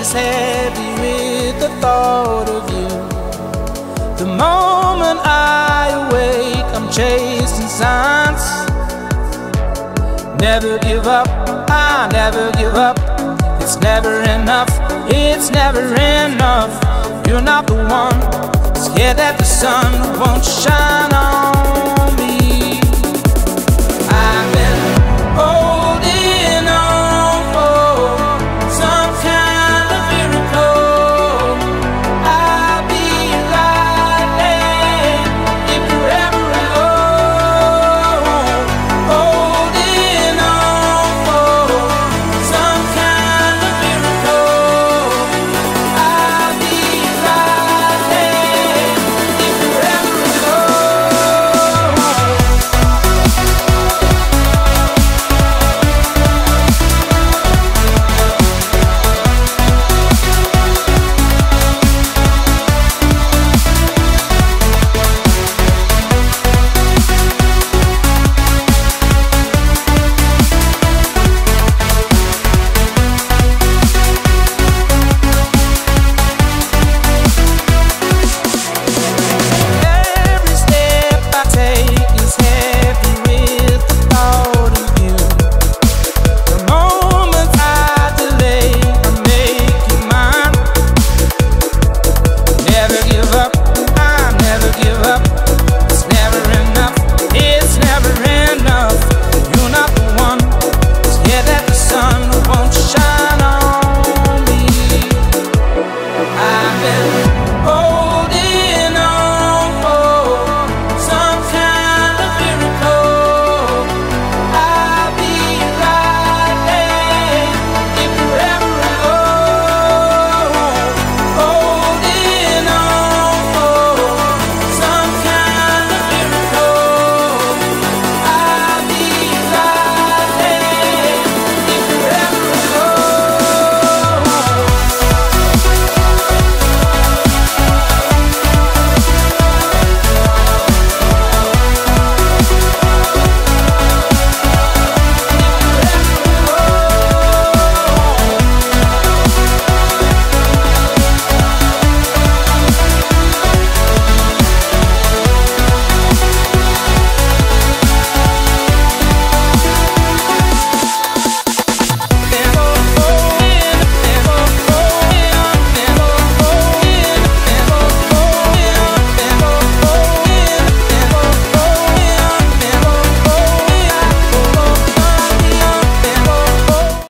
is heavy with the thought of you. The moment I awake, I'm chasing signs. Never give up, I never give up. It's never enough, it's never enough. You're not the one, scared that the sun won't shine on